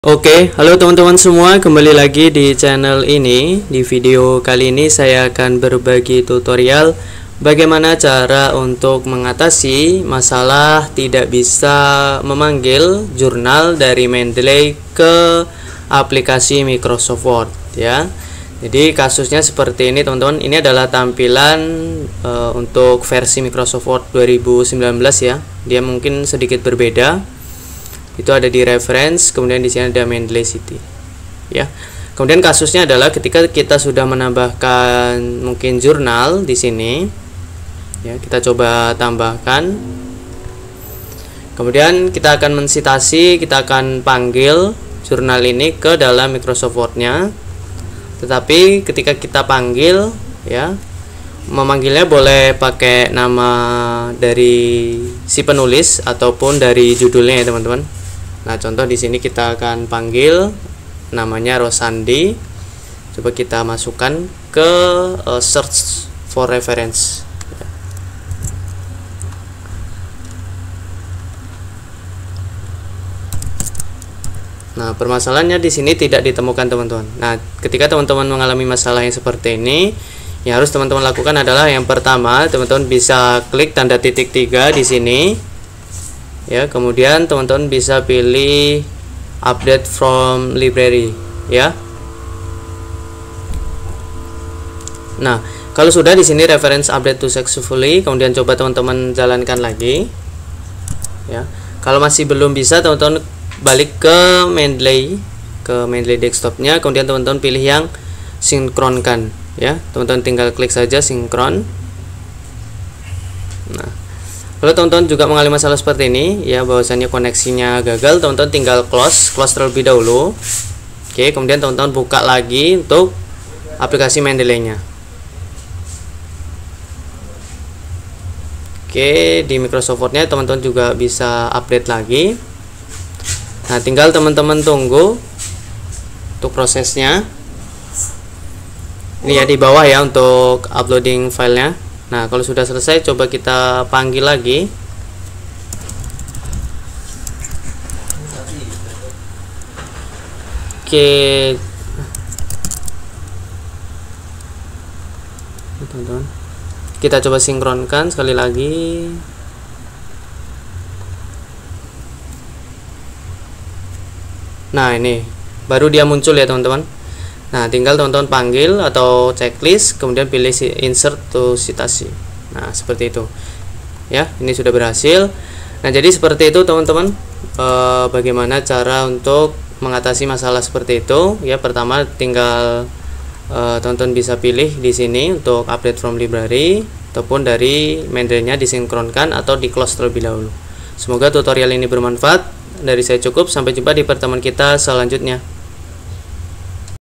Oke, halo teman-teman semua, kembali lagi di channel ini. Di video kali ini saya akan berbagi tutorial bagaimana cara untuk mengatasi masalah tidak bisa memanggil jurnal dari Mendeley ke aplikasi Microsoft Word ya. Jadi kasusnya seperti ini teman-teman. Ini adalah tampilan untuk versi Microsoft Word 2019 ya. Dia mungkin sedikit berbeda. Itu ada di reference, kemudian di sini ada Mendeley City ya. Kemudian kasusnya adalah ketika kita sudah menambahkan mungkin jurnal di sini ya, kita coba tambahkan, kemudian kita akan mensitasi, kita akan panggil jurnal ini ke dalam Microsoft Word-nya. Tetapi ketika kita panggil ya, memanggilnya boleh pakai nama dari si penulis ataupun dari judulnya ya teman-teman. Nah, contoh di sini kita akan panggil namanya Rosandi. Coba kita masukkan ke search for reference. Nah, permasalahannya di sini tidak ditemukan teman-teman. Nah, ketika teman-teman mengalami masalah yang seperti ini, yang harus teman-teman lakukan adalah yang pertama, teman-teman bisa klik tanda titik 3 di sini. Ya, kemudian teman-teman bisa pilih update from library ya. Nah, kalau sudah di sini reference update to successfully, kemudian coba teman-teman jalankan lagi ya. Kalau masih belum bisa, teman-teman balik ke Mendeley desktopnya, kemudian teman-teman pilih yang sinkronkan ya. Teman-teman tinggal klik saja sinkron. Nah, kalau teman-teman juga mengalami masalah seperti ini ya, bahwasannya koneksinya gagal, teman-teman tinggal close terlebih dahulu. Oke, kemudian teman-teman buka lagi untuk aplikasi Mendeley-nya. Oke, di Microsoft Word-nya teman-teman juga bisa update lagi. Nah, tinggal teman-teman tunggu untuk prosesnya. Ini ya di bawah ya untuk uploading filenya. Nah, kalau sudah selesai, coba kita panggil lagi. Oke, teman-teman, kita coba sinkronkan sekali lagi. Nah, ini baru dia muncul ya teman-teman. Nah, tinggal teman-teman panggil atau checklist, kemudian pilih insert to citasi. Nah, seperti itu ya, ini sudah berhasil. Nah, jadi seperti itu teman-teman, bagaimana cara untuk mengatasi masalah seperti itu ya. Pertama, tinggal teman-teman bisa pilih di sini untuk update from library ataupun dari Mendeley-nya disinkronkan atau di close terlebih dahulu. Semoga tutorial ini bermanfaat. Dari saya cukup, sampai jumpa di pertemuan kita selanjutnya.